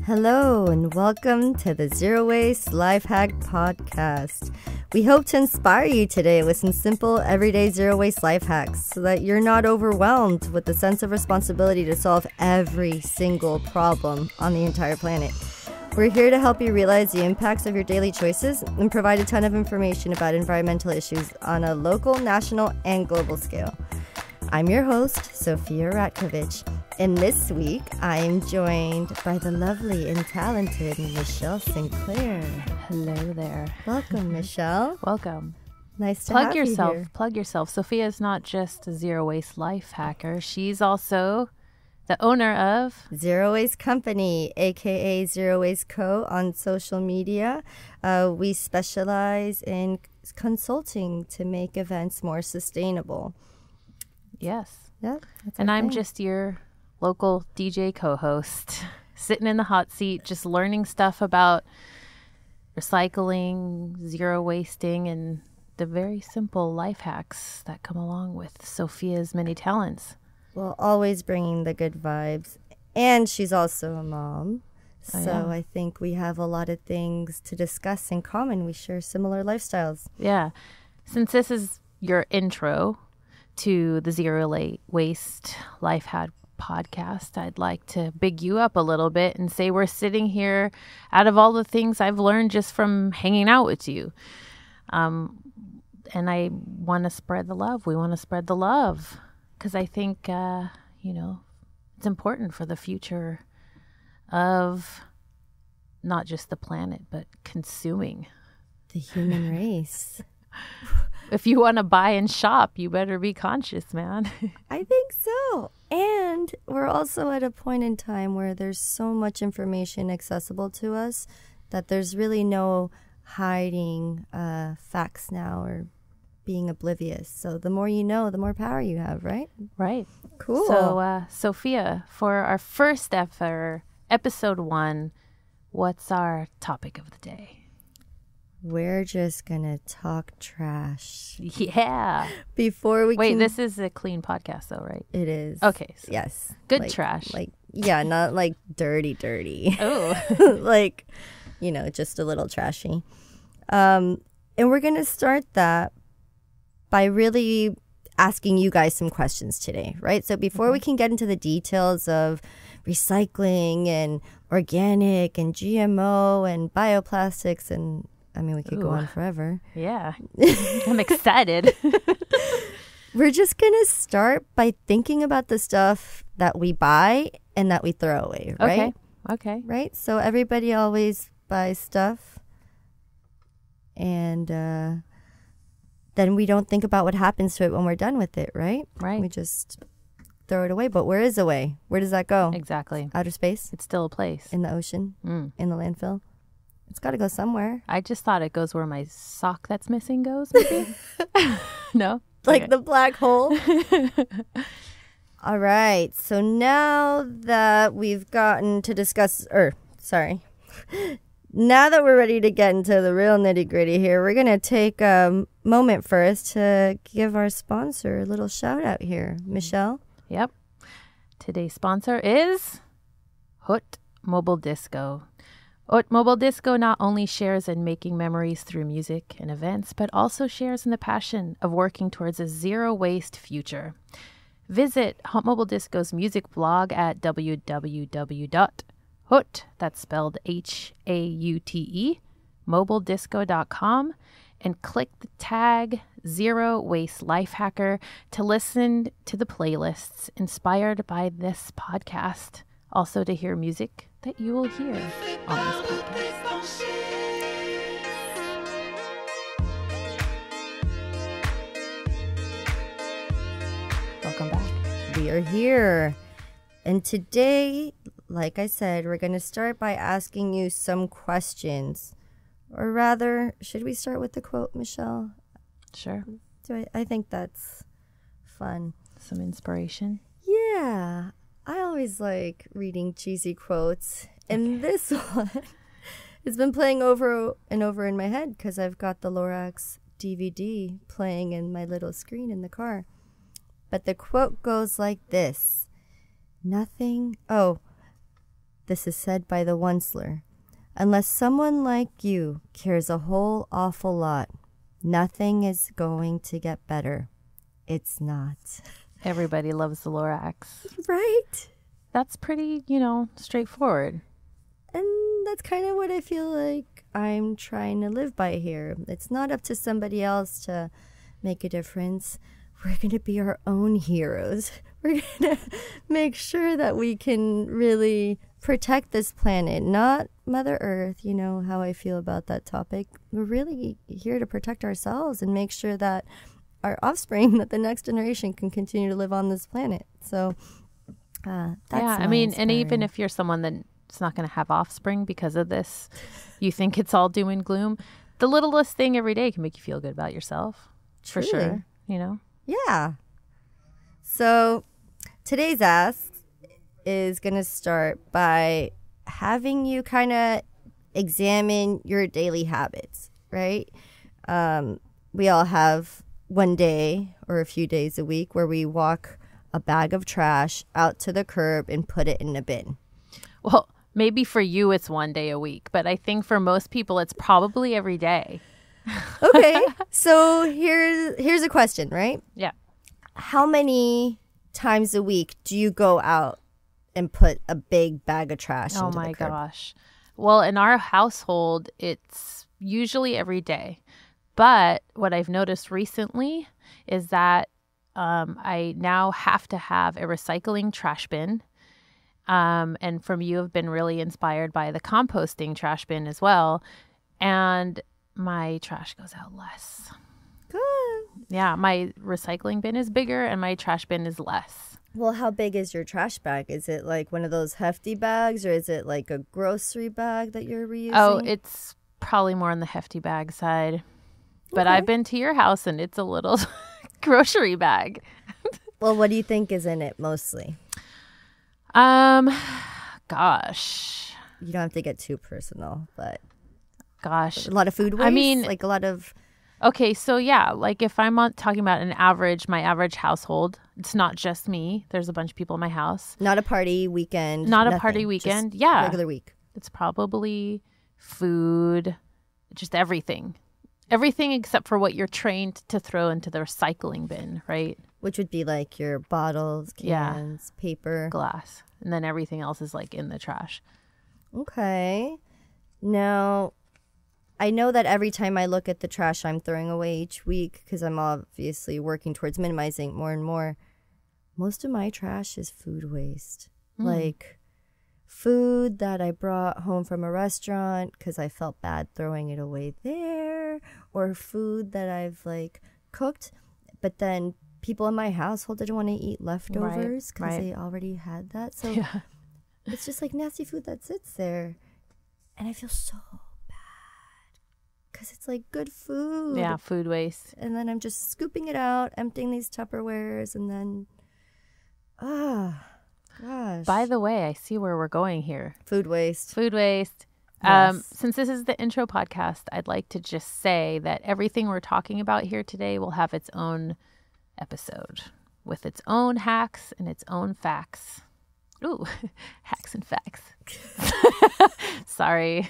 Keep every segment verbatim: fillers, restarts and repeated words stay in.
Hello and welcome to the Zero Waste Life Hack Podcast. We hope to inspire you today with some simple, everyday zero waste life hacks so that you're not overwhelmed with the sense of responsibility to solve every single problem on the entire planet. We're here to help you realize the impacts of your daily choices and provide a ton of information about environmental issues on a local, national, and global scale. I'm your host, Sophia Ratkovich, and this week I am joined by the lovely and talented Michelle Sinclair. Hello there. Welcome, Michelle. Welcome. Nice to Plug have yourself. you here. Plug yourself. Sophia is not just a zero waste life hacker. She's also the owner of Zero Waste Company, aka Zero Waste Co. on social media. Uh, we specialize in consulting to make events more sustainable. Yes. Yeah, and I'm thing. just your local D J co-host, sitting in the hot seat, just learning stuff about recycling, zero wasting, and the very simple life hacks that come along with Sophia's many talents. Well, always bringing the good vibes. And she's also a mom. So Oh, yeah. I think we have a lot of things to discuss in common. We share similar lifestyles. Yeah. Since this is your intro to the Zero La- Waste Life Hack podcast, I'd like to big you up a little bit and say we're sitting here out of all the things I've learned just from hanging out with you. Um, and I want to spread the love. We want to spread the love because I think, uh, you know, it's important for the future of not just the planet, but consuming. The human race. If you want to buy and shop, you better be conscious, man. I think so. And we're also at a point in time where there's so much information accessible to us that there's really no hiding uh, facts now or being oblivious. So the more you know, the more power you have, right? Right. Cool. So, uh, Sophia, for our first ever episode one, what's our topic of the day? We're just going to talk trash. Yeah. Before we Wait, can... this is a clean podcast though, right? It is. Okay. So yes. Good like, trash. Like, yeah, not like dirty, dirty. Oh. Like, you know, just a little trashy. Um, and we're going to start that by really asking you guys some questions today, right? So before Okay. we can get into the details of recycling and organic and G M O and bioplastics and I mean, we could Ooh. go on forever. Yeah. I'm excited. We're just going to start by thinking about the stuff that we buy and that we throw away, right? Okay. Okay. Right? So everybody always buys stuff and uh, then we don't think about what happens to it when we're done with it, right? Right. We just throw it away. But where is away? Where does that go? Exactly. Outer space? It's still a place. In the ocean? Mm. In the landfill? It's got to go somewhere. I just thought it goes where my sock that's missing goes, maybe? No? Like Okay. the black hole? All right. So now that we've gotten to discuss, or sorry, now that we're ready to get into the real nitty gritty here, we're going to take a moment first to give our sponsor a little shout out here. Michelle? Yep. Today's sponsor is Hut Mobile Disco. Hut Mobile Disco not only shares in making memories through music and events, but also shares in the passion of working towards a zero-waste future. Visit Hut Mobile Disco's music blog at w w w dot hut, that's spelled H A U T E, mobile disco dot com, and click the tag Zero Waste Life Hacker to listen to the playlists inspired by this podcast. Also to hear music that you will hear on this podcast. Welcome back. We are here. And today, like I said, we're going to start by asking you some questions. Or rather, should we start with the quote, Michelle? Sure. Do I, I think that's fun. Some inspiration. Yeah. I always like reading cheesy quotes. And this one has been playing over and over in my head because I've got the Lorax D V D playing in my little screen in the car. But the quote goes like this. Nothing, oh, This is said by the Onceler. Unless someone like you cares a whole awful lot, nothing is going to get better. It's not. Everybody loves the Lorax. Right? That's pretty, you know, straightforward. And that's kind of what I feel like I'm trying to live by here. It's not up to somebody else to make a difference. We're going to be our own heroes. We're going to make sure that we can really protect this planet, not Mother Earth. You know how I feel about that topic. We're really here to protect ourselves and make sure that our offspring, that the next generation can continue to live on this planet. So uh, that's yeah, I mean, inspiring. And even if you're someone that's not going to have offspring because of this, you think it's all doom and gloom, the littlest thing every day can make you feel good about yourself. Truly. For sure, you know? Yeah. So today's ask is going to start by having you kind of examine your daily habits, right? Um, we all have one day or a few days a week where we walk a bag of trash out to the curb and put it in a bin. Well, maybe for you it's one day a week, but I think for most people it's probably every day. Okay, so here's here's a question, right? Yeah. How many times a week do you go out and put a big bag of trash oh into my the curb? Gosh. Well, in our household, it's usually every day. But what I've noticed recently is that um, I now have to have a recycling trash bin. Um, and from you, have been really inspired by the composting trash bin as well. And my trash goes out less. Good. Yeah, my recycling bin is bigger and my trash bin is less. Well, how big is your trash bag? Is it like one of those hefty bags or is it like a grocery bag that you're reusing? Oh, it's probably more on the hefty bag side. But okay. I've been to your house and it's a little grocery bag. Well, what do you think is in it mostly? Um, gosh. You don't have to get too personal, but... Gosh. A lot of food waste? I mean... Like a lot of... Okay, so yeah, like if I'm on, talking about an average, my average household, it's not just me. There's a bunch of people in my house. Not a party weekend. Not nothing, a party weekend. Yeah. Regular week. It's probably food, just everything. Everything except for what you're trained to throw into the recycling bin, right? Which would be like your bottles, cans, yeah. paper. Glass. And then everything else is like in the trash. Okay. Now... I know that every time I look at the trash I'm throwing away each week, because I'm obviously working towards minimizing more and more, most of my trash is food waste. Mm. Like food that I brought home from a restaurant because I felt bad throwing it away there, or food that I've like cooked, but then people in my household didn't want to eat leftovers because right, right. they already had that. So yeah. It's just like nasty food that sits there. And I feel so because it's like good food. Yeah, food waste. And then I'm just scooping it out, emptying these Tupperwares, and then, ah, oh, gosh. By the way, I see where we're going here. Food waste. Food waste. Yes. Um, since this is the intro podcast, I'd like to just say that everything we're talking about here today will have its own episode with its own hacks and its own facts. Ooh, hacks and facts. Sorry.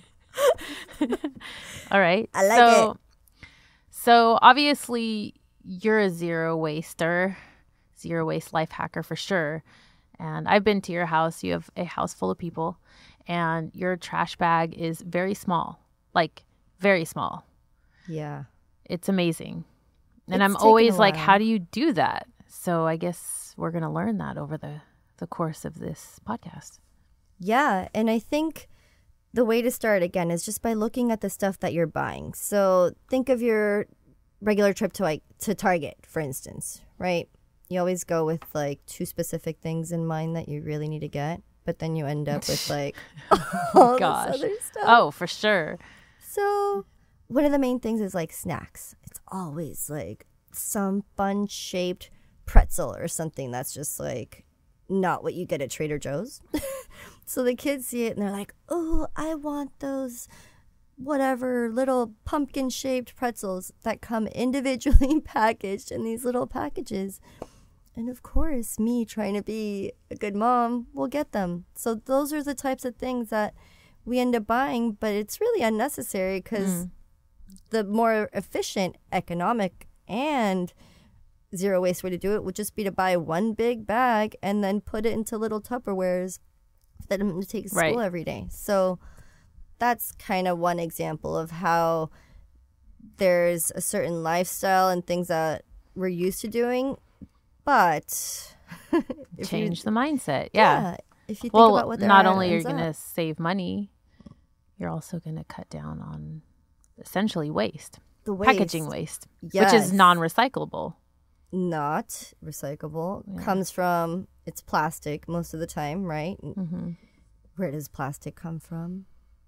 All right. I like so, it. So obviously you're a zero waster, zero waste life hacker for sure. And I've been to your house. You have a house full of people and your trash bag is very small, like very small. Yeah. It's amazing. And it's I'm always like, how do you do that? So I guess we're going to learn that over the, the course of this podcast. Yeah. And I think the way to start, again, is just by looking at the stuff that you're buying. So think of your regular trip to like to Target, for instance, right? You always go with like two specific things in mind that you really need to get, but then you end up with like all Gosh. this other stuff. Oh, for sure. So one of the main things is like snacks. It's always like some fun-shaped pretzel or something that's just like not what you get at Trader Joe's. So the kids see it and they're like, oh, I want those whatever little pumpkin-shaped pretzels that come individually packaged in these little packages. And of course, me trying to be a good mom will get them. So those are the types of things that we end up buying, but it's really unnecessary because mm. the more efficient, economic, and zero waste way to do it would just be to buy one big bag and then put it into little Tupperwares that I'm going to take to school right. every day. So that's kind of one example of how there's a certain lifestyle and things that we're used to doing, but change you, the mindset. Yeah. yeah. If you think well, about what they're not only are you going to save money, you're also going to cut down on essentially waste, the waste. packaging waste, yes. which is non-recyclable. Not recyclable. Yeah. Comes from, it's plastic most of the time, right? Mm-hmm. Where does plastic come from?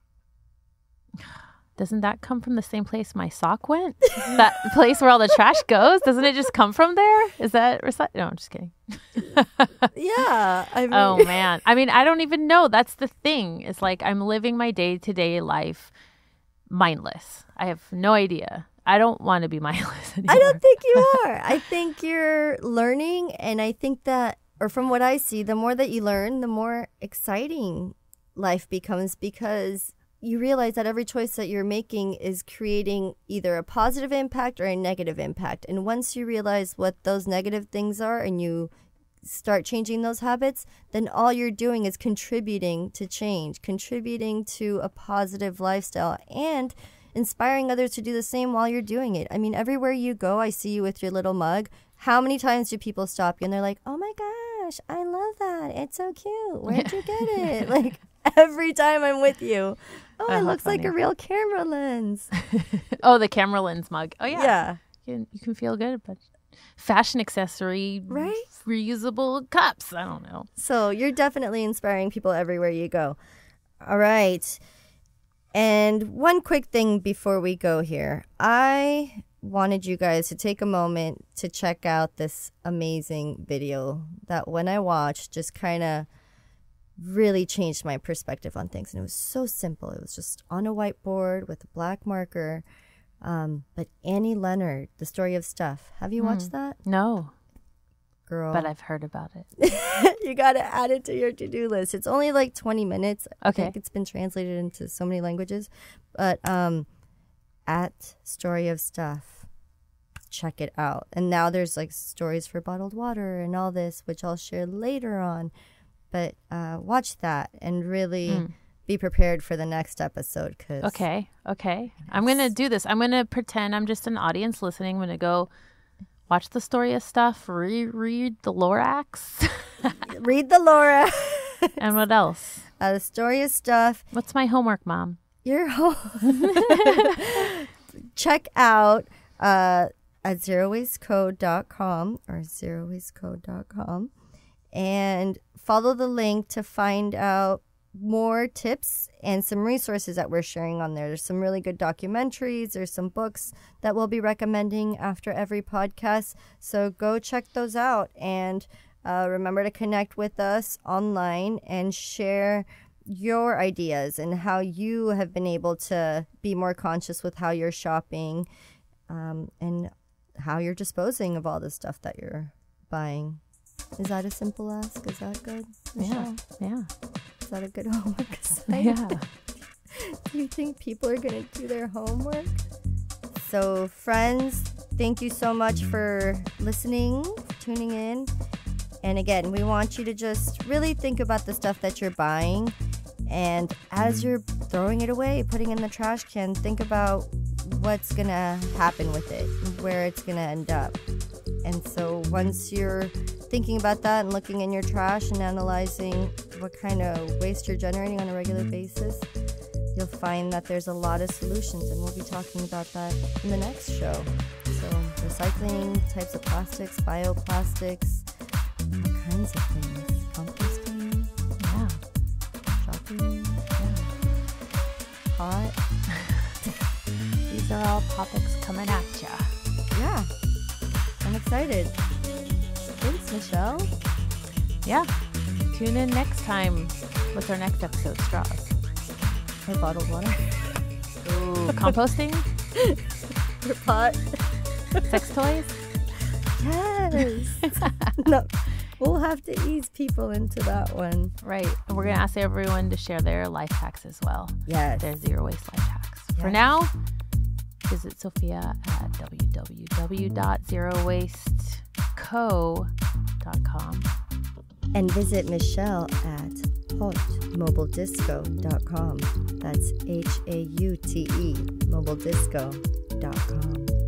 Doesn't that come from the same place my sock went? That place where all the trash goes? Doesn't it just come from there? Is that recyclable? No, I'm just kidding. Yeah. I mean... Oh, man. I mean, I don't even know. That's the thing. It's like I'm living my day-to-day life mindless. I have no idea. I don't want to be mindless anymore. I don't think you are. I think you're learning, and I think that, or from what I see, the more that you learn, the more exciting life becomes, because you realize that every choice that you're making is creating either a positive impact or a negative impact. And once you realize what those negative things are and you start changing those habits, then all you're doing is contributing to change, contributing to a positive lifestyle, and inspiring others to do the same while you're doing it. I mean, everywhere you go, I see you with your little mug. How many times do people stop you and they're like, oh my gosh, I love that. It's so cute. Where'd you get it? Like, every time I'm with you. Oh, uh, it looks funny. like a real camera lens. Oh, the camera lens mug. Oh, yeah. Yeah. You can, you can feel good, but fashion accessory, right? Reusable cups. I don't know. So you're definitely inspiring people everywhere you go. All right. And one quick thing before we go here. I wanted you guys to take a moment to check out this amazing video that when I watched just kind of really changed my perspective on things. And it was so simple. It was just on a whiteboard with a black marker. Um, but Annie Leonard, The Story of Stuff. Have you mm. watched that? No. Girl. But I've heard about it. You got to add it to your to-do list. It's only like twenty minutes. Okay. I think it's been translated into so many languages. But um, at Story of Stuff, check it out. And now there's like stories for bottled water and all this, which I'll share later on. But uh, watch that and really mm. be prepared for the next episode. Cause okay, okay. I'm going to do this. I'm going to pretend I'm just an audience listening. I'm going to go watch The Story of Stuff, re- read the Lorax. Read the Lorax. And what else? Uh, the Story of Stuff. What's my homework, Mom? Your home. Check out uh, at zero waste code dot com or zero waste code dot com and follow the link to find out more tips and some resources that we're sharing on there. There's some really good documentaries. There's some books that we'll be recommending after every podcast. So go check those out. And uh, remember to connect with us online and share your ideas and how you have been able to be more conscious with how you're shopping um, and how you're disposing of all the stuff that you're buying. Is that a simple ask? Is that good, Michelle? Yeah, yeah. Is that a good homework assignment? Yeah. Do you think people are going to do their homework? So, friends, thank you so much for listening, tuning in. And again, we want you to just really think about the stuff that you're buying. And as you're throwing it away, putting it in the trash can, think about what's going to happen with it, where it's going to end up. And so once you're thinking about that and looking in your trash and analyzing what kind of waste you're generating on a regular basis, you'll find that there's a lot of solutions, and we'll be talking about that in the next show. So recycling, types of plastics, bioplastics, all kinds of things. Composting. Yeah. Shopping. Yeah. Hot. These are all topics coming at ya. Yeah. I'm excited. Thanks, Michelle. Yeah. Tune in next time. What's our next episode? Straws. Or bottled water. Ooh. Composting. Or pot. Sex toys. Yes. No, we'll have to ease people into that one. Right. And we're going to ask everyone to share their life hacks as well. Yes. Their zero waste life hacks. Yes. For now, visit Sophia at w w w dot zero waste co dot com. And visit Michelle at haute mobile disco dot com. That's H A U T E, mobile disco dot com.